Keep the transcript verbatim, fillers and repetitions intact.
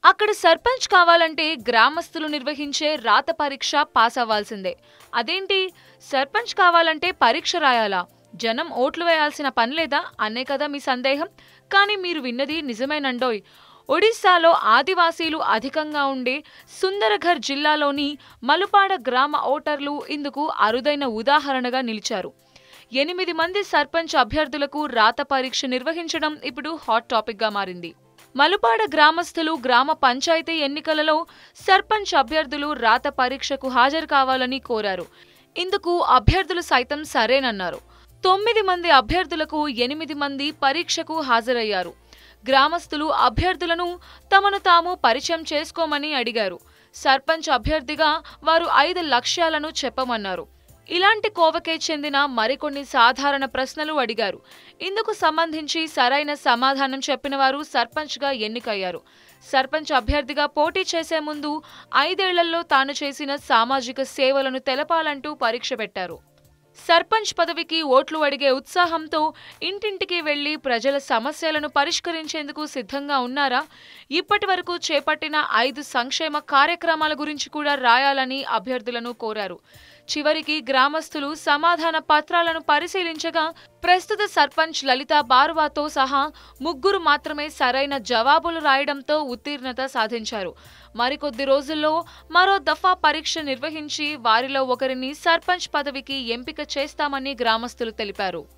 అక్కడ సర్పంచ్ కావాలంటే గ్రామస్తులు నిర్వహించే రాత పరీక్ష పాస్ అవ్వాల్సిందే. అదేంటి, సర్పంచ్ కావాలంటే పరీక్ష రాయాలా? జనం ఓట్లు వేయాల్సిన పనిలేదా అనే కదా మీ సందేహం. కానీ మీరు విన్నది నిజమేనండోయ్. ఒడిశాలో ఆదివాసీలు అధికంగా ఉండే సుందరఘర్ జిల్లాలోని మలుపాడ గ్రామ ఓటర్లు ఇందుకు అరుదైన ఉదాహరణగా నిలిచారు. ఎనిమిది మంది సర్పంచ్ అభ్యర్థులకు రాత పరీక్ష నిర్వహించడం ఇప్పుడు హాట్ టాపిక్ గా మారింది. మలుపాడ గ్రామస్తులు గ్రామ పంచాయతీ ఎన్నికలలో సర్పంచ్ అభ్యర్థులు రాత పరీక్షకు హాజరు కావాలని కోరారు. ఇందుకు అభ్యర్థులు సైతం సరేనన్నారు. తొమ్మిది మంది అభ్యర్థులకు ఎనిమిది మంది పరీక్షకు హాజరయ్యారు. గ్రామస్తులు అభ్యర్థులను తమను తాము పరిచయం చేసుకోమని అడిగారు. సర్పంచ్ అభ్యర్థిగా వారు ఐదు లక్ష్యాలను చెప్పమన్నారు. ఇలాంటి కోవకే చెందిన మరికొన్ని సాధారణ ప్రశ్నలు అడిగారు. ఇందుకు సంబంధించి సరైన సమాధానం చెప్పిన వారు సర్పంచ్గా ఎన్నికయ్యారు. సర్పంచ్ అభ్యర్థిగా పోటీ చేసే ముందు ఐదేళ్లలో తాను చేసిన సామాజిక సేవలను తెలపాలంటూ పరీక్ష పెట్టారు. సర్పంచ్ పదవికి ఓట్లు అడిగే ఉత్సాహంతో ఇంటింటికి వెళ్లి ప్రజల సమస్యలను పరిష్కరించేందుకు సిద్ధంగా ఉన్నారా? ఇప్పటి వరకు చేపట్టిన ఐదు సంక్షేమ కార్యక్రమాల గురించి కూడా రాయాలని అభ్యర్థులను కోరారు. చివరికి గ్రామస్తులు సమాధాన పత్రాలను పరిశీలించగా ప్రస్తుత సర్పంచ్ లలితా బార్వాతో సహా ముగ్గురు మాత్రమే సరైన జవాబులు రాయడంతో ఉత్తీర్ణత సాధించారు. మరికొద్ది రోజుల్లో మరో దఫా పరీక్ష నిర్వహించి వారిలో ఒకరిని సర్పంచ్ పదవికి ఎంపిక చేస్తామని గ్రామస్తులు తెలిపారు.